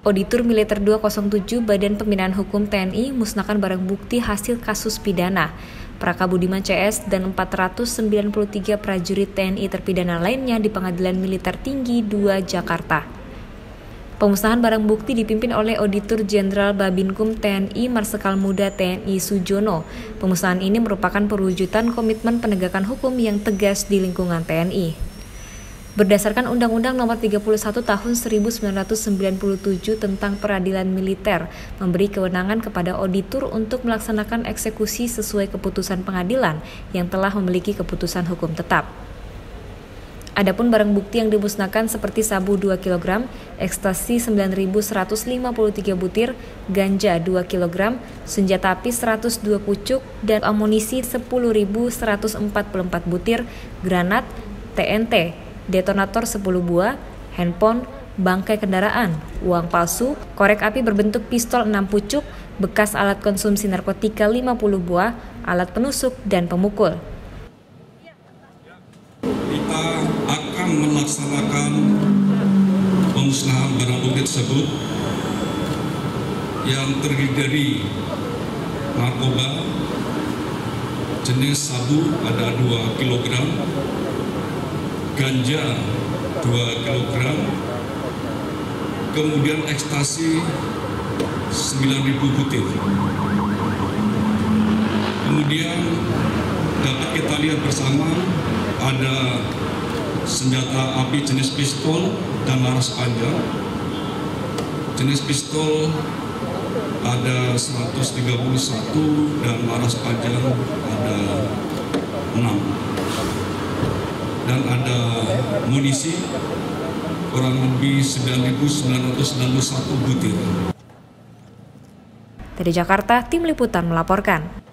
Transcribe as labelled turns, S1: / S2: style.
S1: Auditor Militer 207 Badan Pembinaan Hukum TNI musnahkan barang bukti hasil kasus pidana. Praka Budiman CS dan 493 prajurit TNI terpidana lainnya di Pengadilan Militer Tinggi 2 Jakarta. Pemusnahan barang bukti dipimpin oleh Auditor Jenderal Babinkum TNI Marsikal Muda TNI Sujono. Pemusnahan ini merupakan perwujudan komitmen penegakan hukum yang tegas di lingkungan TNI. Berdasarkan Undang-Undang Nomor 31 Tahun 1997 tentang Peradilan Militer, memberi kewenangan kepada auditor untuk melaksanakan eksekusi sesuai keputusan pengadilan yang telah memiliki keputusan hukum tetap. Adapun barang bukti yang dimusnahkan seperti sabu 2 kg, ekstasi 9.153 butir, ganja 2 kg, senjata api 102 pucuk, dan amunisi 10.144 butir, granat, TNT, detonator 10 buah, handphone, bangkai kendaraan, uang palsu, korek api berbentuk pistol 6 pucuk, bekas alat konsumsi narkotika 50 buah, alat penusuk, dan pemukul.
S2: Kita akan melaksanakan pemusnahan barang bukti tersebut yang terdiri dari narkoba jenis sabu ada 2 kg, ganja 2 kg, kemudian ekstasi 9.000 butir. Kemudian dapat kita lihat bersama ada senjata api jenis pistol dan laras panjang. Jenis pistol ada 131 dan laras panjang ada 6. Dan ada munisi kurang lebih 9.991 butir.
S1: Dari Jakarta, Tim Liputan melaporkan.